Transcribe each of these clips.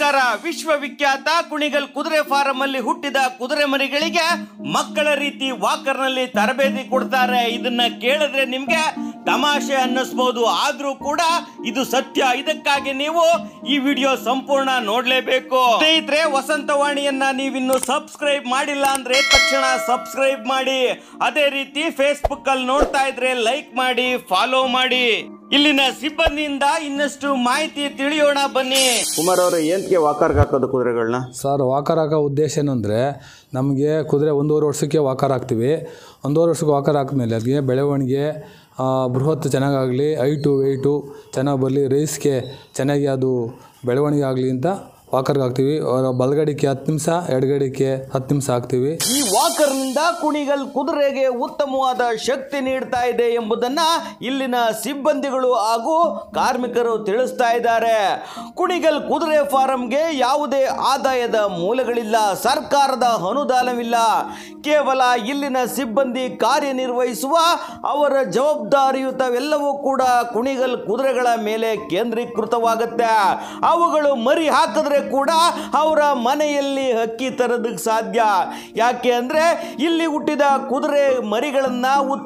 ನಮಸ್ಕಾರ. ವಿಶ್ವವಿಖ್ಯಾತ ಕುಣಿಗಲ್ ಕುದುರೆ ಫಾರಂ ಅಲ್ಲಿ ಹುಟ್ಟಿದ ಕುದುರೆ ಮರಿಗಳಿಗೆ ಮಕ್ಕಳ ರೀತಿ ವಾಕರ್ ನಲ್ಲಿ ತರಬೇತಿ ಕೊಡ್ತಾರೆ. ಇದನ್ನ ಕೇಳಿದ್ರೆ ನಿಮ್ಗೆ ತಮಾಷೆ ಅನ್ನಿಸಬಹುದು, ಆದ್ರೂ ಕೂಡ ಇದು ಸತ್ಯ. ಇದಕ್ಕಾಗಿ ನೀವು ಈ ವಿಡಿಯೋ ಸಂಪೂರ್ಣ ನೋಡ್ಲೇಬೇಕು. ಸ್ನೇಹಿತರೆ, ವಸಂತವಾಣಿಯನ್ನ ನೀವಿನ್ನು ಸಬ್ಸ್ಕ್ರೈಬ್ ಮಾಡಿಲ್ಲ ಅಂದ್ರೆ ತಕ್ಷಣ ಸಬ್ಸ್ಕ್ರೈಬ್ ಮಾಡಿ. ಅದೇ ರೀತಿ ಫೇಸ್ಬುಕ್ ಅಲ್ಲಿ ನೋಡ್ತಾ ಇದ್ರೆ ಲೈಕ್ ಮಾಡಿ, ಫಾಲೋ ಮಾಡಿ. ಇಲ್ಲಿನ ಸಿಬ್ಬಂದಿಯಿಂದ ಇನ್ನಷ್ಟು ಮಾಹಿತಿ ತಿಳಿಯೋಣ ಬನ್ನಿ. ಕುಮಾರ್ ಅವರು, ಏನಕ್ಕೆ ವಾಕರ್ ಹಾಕೋದು ಕುದುರೆಗಳನ್ನ? ಸರ್, ವಾಕರ್ ಹಾಕೋ ಉದ್ದೇಶ ಏನಂದರೆ, ನಮಗೆ ಕುದುರೆ 1.5 ವರ್ಷಕ್ಕೆ ವಾಕರ್ ಹಾಕ್ತೀವಿ. 1.5 ವರ್ಷಕ್ಕೆ ವಾಕರ್ ಹಾಕಿದ್ಮೇಲೆ ಅದಕ್ಕೆ ಬೆಳವಣಿಗೆ ಬೃಹತ್ ಚೆನ್ನಾಗಾಗಲಿ, ಹೈಟು ವೆಯ್ಟು ಚೆನ್ನಾಗಿ ಬರಲಿ, ರೇಸ್ಗೆ ಚೆನ್ನಾಗಿ ಅದು ಬೆಳವಣಿಗೆ ಆಗಲಿ ಅಂತ ವಾಕರ್ಗೆ ಹಾಕ್ತೀವಿ. ಬಲಗಡಿಕೆ 10 ನಿಮಿಷ, ಎಡಗಡಿಕೆ 10 ನಿಮಿಷ ಹಾಕ್ತೀವಿ. ಈ ವಾಕರ್ನಿಂದ ಕುಣಿಗಲ್ ಕುದುರೆಗೆ ಉತ್ತಮವಾದ ಶಕ್ತಿ ನೀಡ್ತಾ ಇದೆ ಎಂಬುದನ್ನ ಇಲ್ಲಿನ ಸಿಬ್ಬಂದಿಗಳು ಹಾಗೂ ಕಾರ್ಮಿಕರು ತಿಳಿಸ್ತಾ ಇದ್ದಾರೆ. ಕುಣಿಗಲ್ ಕುದುರೆ ಫಾರಂಗೆ ಯಾವುದೇ ಆದಾಯದ ಮೂಲಗಳಿಲ್ಲ, ಸರ್ಕಾರದ ಅನುದಾನವಿಲ್ಲ. ಕೇವಲ ಇಲ್ಲಿನ ಸಿಬ್ಬಂದಿ ಕಾರ್ಯನಿರ್ವಹಿಸುವ ಅವರ ಜವಾಬ್ದಾರಿಯುತವೆಲ್ಲವೂ ಕೂಡ ಕುಣಿಗಲ್ ಕುದುರೆಗಳ ಮೇಲೆ ಕೇಂದ್ರೀಕೃತವಾಗುತ್ತೆ. ಅವುಗಳು ಮರಿ ಹಾಕಿದ್ರೆ ಕೂಡ ಅವರ ಮನೆಯಲ್ಲಿ ಅಕ್ಕಿ ತರೋದಕ್ಕೆ ಸಾಧ್ಯ. ಯಾಕೆ ಅಂದ್ರೆ ಇಲ್ಲಿ ಹುಟ್ಟಿದ ಕುದುರೆ ಮರಿಗಳನ್ನ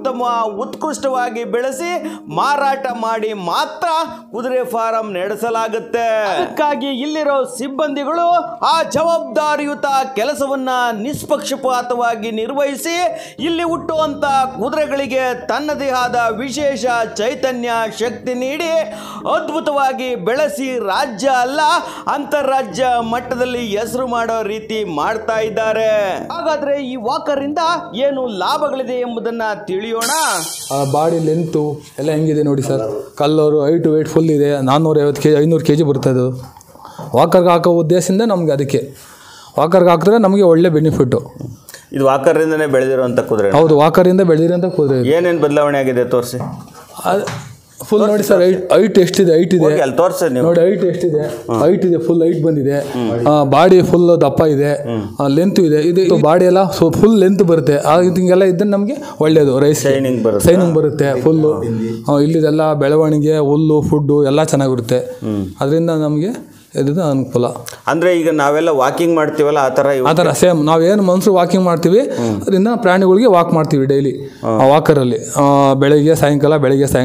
ಉತ್ಕೃಷ್ಟವಾಗಿ ಬೆಳೆಸಿ ಮಾರಾಟ ಮಾಡಿ ಮಾತ್ರ ಕುದುರೆ ಫಾರಂ ನಡೆಸಲಾಗುತ್ತೆ. ಅದಕ್ಕಾಗಿ ಇಲ್ಲಿರೋ ಸಿಬ್ಬಂದಿಗಳು ಆ ಜವಾಬ್ದಾರಿಯುತ ಕೆಲಸವನ್ನ ನಿಷ್ಪಕ್ಷಪಾತವಾಗಿ ನಿರ್ವಹಿಸಿ ಇಲ್ಲಿ ಹುಟ್ಟುವಂತ ಕುದುರೆಗಳಿಗೆ ತನ್ನದೇ ಆದ ವಿಶೇಷ ಚೈತನ್ಯ ಶಕ್ತಿ ನೀಡಿ ಅದ್ಭುತವಾಗಿ ಬೆಳೆಸಿ ರಾಜ್ಯ ಅಲ್ಲ ಅಂತಾರಾಜ್ಯ ಮಟ್ಟದಲ್ಲಿ ಹೆಸರು ಮಾಡೋ ರೀತಿ ಮಾಡ್ತಾ ಇದ್ದಾರೆ. ಹಾಗಾದ್ರೆ ಈ ವಾಕರ್ ಇಂದ ಏನು ಲಾಭಗಳಿದೆ ಎಂಬುದನ್ನ ತಿಳಿಯೋಣ. ಬಾಡಿ ಲೆಂತು ಎಲ್ಲ ಹೆಂಗಿದೆ ನೋಡಿ ಸರ್. ಕಲ್ಲರು ಹೈಟು ವೆಯ್ಟ್ ಫುಲ್ ಇದೆ. 450 kg 500 kg ಬರ್ತದೆ. ವಾಕರ್ಗೆ ಹಾಕೋ ಉದ್ದೇಶದಿಂದ ನಮಗೆ ಅದಕ್ಕೆ ವಾಕರ್ಗೆ ಹಾಕಿದ್ರೆ ನಮಗೆ ಒಳ್ಳೆ ಬೆನಿಫಿಟ್ಟು. ಇದು ವಾಕರ್ರಿಂದನೇ ಬೆಳೆದಿರುವಂಥ ಕುದುರೆ? ಹೌದು, ವಾಕರಿಂದ ಬೆಳೆದಿರೋಂಥ ಕುದುರೆ. ಏನೇನು ಬದಲಾವಣೆ ಆಗಿದೆ ತೋರಿಸಿ. ಫುಲ್ ನೋಡಿ ಸರ್, ಹೈಟ್ ಎಷ್ಟಿದೆ, ಹೈಟ್ ಇದೆ ತೋರಿಸಿ ನೋಡಿ. ಹೈಟ್ ಎಷ್ಟಿದೆ, ಹೈಟ್ ಇದೆ, ಫುಲ್ ಹೈಟ್ ಬಂದಿದೆ. ಬಾಡಿ ಫುಲ್ ದಪ್ಪ ಇದೆ, ಲೆಂತ್ ಇದೆ. ಇದು ಬಾಡಿ ಎಲ್ಲ ಫುಲ್ ಲೆಂತ್ ಬರುತ್ತೆ. ಹಿಂಗೆಲ್ಲ ಇದ್ದರೆ ನಮಗೆ ಒಳ್ಳೇದು. ರೈಸ್ ಸೈನಿಂಗ್ ಬರುತ್ತೆ ಫುಲ್ಲು. ಇಲ್ಲಿದೆಲ್ಲ ಬೆಳವಣಿಗೆ, ಹುಲ್ಲು, ಫುಡ್ಡು ಎಲ್ಲ ಚೆನ್ನಾಗಿರುತ್ತೆ. ಅದರಿಂದ ನಮಗೆ ಇದು ಅನುಕೂಲ. ಅಂದರೆ ಈಗ ನಾವೆಲ್ಲ ವಾಕಿಂಗ್ ಮಾಡ್ತೀವಲ್ಲ, ಆ ಥರ ಸೇಮ್ ನಾವೇನು ಮನುಷ್ಯರು ವಾಕಿಂಗ್ ಮಾಡ್ತೀವಿ, ಅದರಿಂದ ಪ್ರಾಣಿಗಳಿಗೆ ವಾಕ್ ಮಾಡ್ತೀವಿ ಡೈಲಿ ವಾಕರಲ್ಲಿ. ಬೆಳಗ್ಗೆ ಸಾಯಂಕಾಲ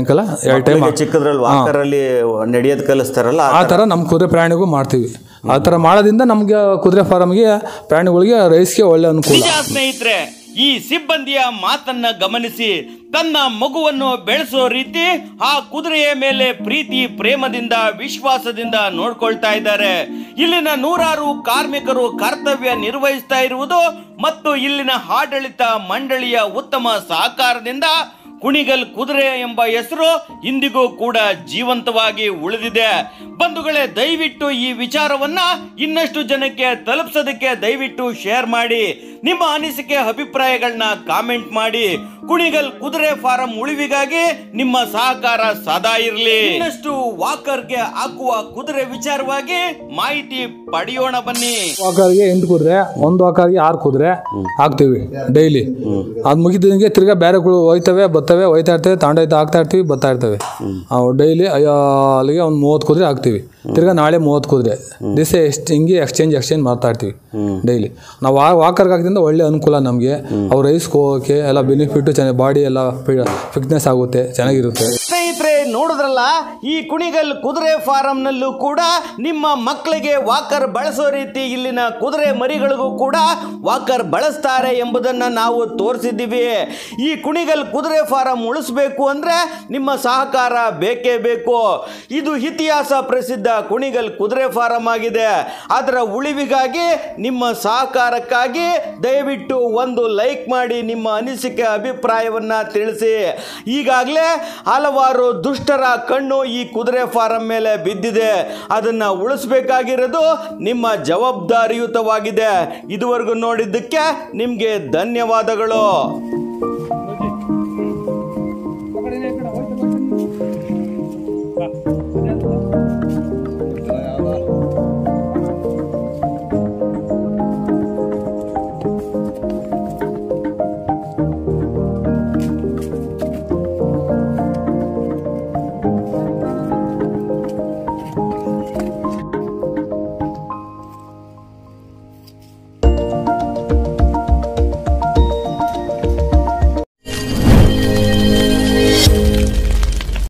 2 ಟೈಮ್. ಚಿಕ್ಕದ್ರಲ್ಲಿ ವಾಕರಲ್ಲಿ ನಡೆಯೋದು ಕಲಿಸ್ತಾರಲ್ಲ, ಆ ಥರ ನಮ್ಮ ಕುದುರೆ ಪ್ರಾಣಿಗೂ ಮಾಡ್ತೀವಿ. ಆ ಥರ ಮಾಡೋದ್ರಿಂದ ನಮಗೆ ಕುದುರೆ ಫಾರಮ್ಗೆ ಪ್ರಾಣಿಗಳಿಗೆ ರೈಸ್ಗೆ ಒಳ್ಳೆ ಅನುಕೂಲ. ಸ್ನೇಹಿತರೆ, ಈ ಸಿಬ್ಬಂದಿಯ ಮಾತನ್ನ ಗಮನಿಸಿ. ತನ್ನ ಮಗುವನ್ನು ಬೆಳೆಸೋ ರೀತಿ ಆ ಕುದುರೆಯ ಮೇಲೆ ಪ್ರೀತಿ ಪ್ರೇಮದಿಂದ ವಿಶ್ವಾಸದಿಂದ ನೋಡ್ಕೊಳ್ತಾ ಇದ್ದಾರೆ. ಇಲ್ಲಿನ 100 ಕಾರ್ಮಿಕರು ಕರ್ತವ್ಯ ನಿರ್ವಹಿಸ್ತಾ ಇರುವುದು ಮತ್ತು ಇಲ್ಲಿನ ಆಡಳಿತ ಮಂಡಳಿಯ ಉತ್ತಮ ಸಹಕಾರದಿಂದ ಕುಣಿಗಲ್ ಕುದುರೆ ಎಂಬ ಹೆಸರು ಇಂದಿಗೂ ಕೂಡ ಜೀವಂತವಾಗಿ ಉಳಿದಿದೆ. ಬಂಧುಗಳೇ, ದಯವಿಟ್ಟು ಈ ವಿಚಾರವನ್ನ ಇನ್ನಷ್ಟು ಜನಕ್ಕೆ ತಲುಪಿಸೋದಕ್ಕೆ ದಯವಿಟ್ಟು ಶೇರ್ ಮಾಡಿ. ನಿಮ್ಮ ಅನಿಸಿಕೆ ಅಭಿಪ್ರಾಯಗಳನ್ನ ಕಾಮೆಂಟ್ ಮಾಡಿ. ಕುಣಿಗಲ್ ಕುದುರೆ ಫಾರಂ ಉಳಿವಿಗಾಗಿ ನಿಮ್ಮ ಸಹಕಾರ ಸದಾ ಇರಲಿ. ಇನ್ನಷ್ಟು ವಾಕರ್ಗೆ ಹಾಕುವ ಕುದುರೆ ವಿಚಾರವಾಗಿ ಮಾಹಿತಿ ಪಡೆಯೋಣ ಬನ್ನಿ. ವಾಕರ್ಗೆ 8 ಕುದುರೆ, ಒಂದು ವಾಕರ್ಗೆ 6 ಕುದುರೆ ಹಾಕ್ತೀವಿ ಡೈಲಿ. ಅದು ಮುಗಿದಂಗೆ ತಿರ್ಗಾ ಬೇರೆಗಳು ಹೋಯ್ತಾ ಇರ್ತವೆ, ಹಾಕ್ತಾ ಇರ್ತೀವಿ, ಬರ್ತಾ ಇರ್ತವೆ. ಡೈಲಿ ಅಲ್ಲಿಗೆ ಒಂದು 30 ಕುದುರೆ ಹಾಕ್ತೀವಿ. ತಿರ್ಗಾ ನಾಳೆ 30 ಕುದುರೆ ದಿವಸ ಹಿಂಗೆ ಎಕ್ಸ್ಚೇಂಜ್ ಮಾಡ್ತಾ ಇರ್ತೀವಿ ಡೈಲಿ. ನಾವು ವಾಕರ್ಗೆ ಹಾಕಿದ್ರಿಂದ ಒಳ್ಳೆ ಅನುಕೂಲ ನಮಗೆ. ಅವ್ರು ರೈಸ್ಗೆ ಹೋಗೋಕ್ಕೆ ಎಲ್ಲ ಬೆನಿಫಿಟ್ಟು, ಬಾಡಿ ಎಲ್ಲ ಫಿಟ್ನೆಸ್ ಆಗುತ್ತೆ, ಚೆನ್ನಾಗಿರುತ್ತೆ. ಸ್ನೇಹಿತರೆ, ನೋಡಿದ್ರಲ್ಲ, ಈ ಕುಣಿಗಲ್ ಕುದುರೆ ಫಾರಂನಲ್ಲೂ ಕೂಡ ನಿಮ್ಮ ಮಕ್ಕಳಿಗೆ ವಾಕರ್ ಬಳಸೋ ರೀತಿ ಇಲ್ಲಿನ ಕುದುರೆ ಮರಿಗಳಿಗೂ ಕೂಡ ವಾಕರ್ ಬಳಸ್ತಾರೆ ಎಂಬುದನ್ನು ನಾವು ತೋರಿಸಿದ್ದೀವಿ. ಈ ಕುಣಿಗಲ್ ಕುದುರೆ ಫಾರಂ ಉಳಿಸಬೇಕು ಅಂದರೆ ನಿಮ್ಮ ಸಹಕಾರ ಬೇಕೇ ಬೇಕು. ಇದು ಇತಿಹಾಸ ಪ್ರಸಿದ್ಧ ಕುಣಿಗಲ್ ಕುದುರೆ ಫಾರಂ ಆಗಿದೆ. ಅದರ ಉಳಿವಿಗಾಗಿ ನಿಮ್ಮ ಸಹಕಾರಕ್ಕಾಗಿ ದಯವಿಟ್ಟು ಒಂದು ಲೈಕ್ ಮಾಡಿ, ನಿಮ್ಮ ಅನಿಸಿಕೆ ಅಭಿಪ್ರಾಯವನ್ನ ತಿಳಿಸಿ. ಈಗಾಗಲೇ ಹಲವಾರು ದುಷ್ಟರ ಕಣ್ಣು ಈ ಕುದುರೆ ಫಾರಂ ಮೇಲೆ ಬಿದ್ದಿದೆ. ಅದನ್ನ ಉಳಿಸಬೇಕಾಗಿರೋದು ನಿಮ್ಮ ಜವಾಬ್ದಾರಿಯುತವಾಗಿದೆ. ಇದುವರೆಗೂ ನೋಡಿದ್ದಕ್ಕೆ ನಿಮಗೆ ಧನ್ಯವಾದಗಳು.